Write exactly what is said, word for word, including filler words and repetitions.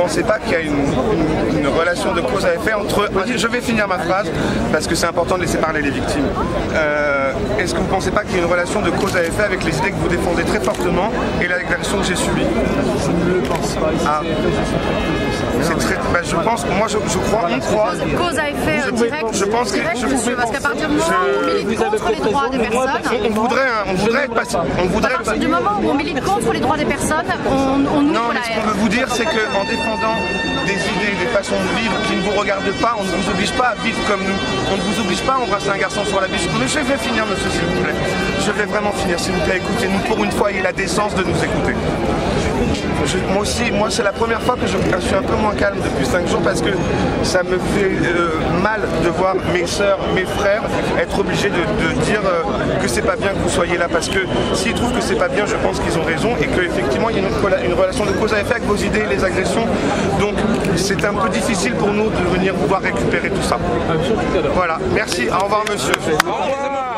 pensez pas qu'il y a une, une, une relation de cause à effet entre... Je vais finir ma phrase, parce que c'est important de laisser parler les victimes. Euh, Est-ce que vous ne pensez pas qu'il y a une relation de cause à effet avec les idées que vous défendez très fortement et l'agression que j'ai subie? Je ne le pense pas. Ah. C'est très... Bah, je pense, moi je, je crois, on croit... Cause à effet je, direct, je pense que direct, je monsieur, parce qu'à partir du moment où on milite contre les droits des personnes... On voudrait, on voudrait être passif. On voudrait à partir du moment où on milite contre les droits des personnes, on, on ouvre non, la mais ce qu'on veut vous dire, c'est qu'en défendant des idées, des façons de vivre qui ne vous regardent pas, on ne vous oblige pas à vivre comme nous. On ne vous oblige pas à embrasser un garçon sur la biche. Mais je vais finir, monsieur, s'il vous plaît. Je vais vraiment finir, s'il vous plaît. Écoutez-nous pour une fois, ayez la décence de nous écouter. Je, moi aussi, moi c'est la première fois que je, je suis un peu moins calme depuis cinq jours parce que ça me fait euh, mal de voir mes soeurs, mes frères être obligés de, de dire euh, que c'est pas bien que vous soyez là, parce que s'ils trouvent que c'est pas bien, je pense qu'ils ont raison et qu'effectivement il y a une, une relation de cause à effet avec vos idées et les agressions. Donc c'est un peu difficile pour nous de venir pouvoir récupérer tout ça. Voilà, merci, au revoir monsieur. Au revoir.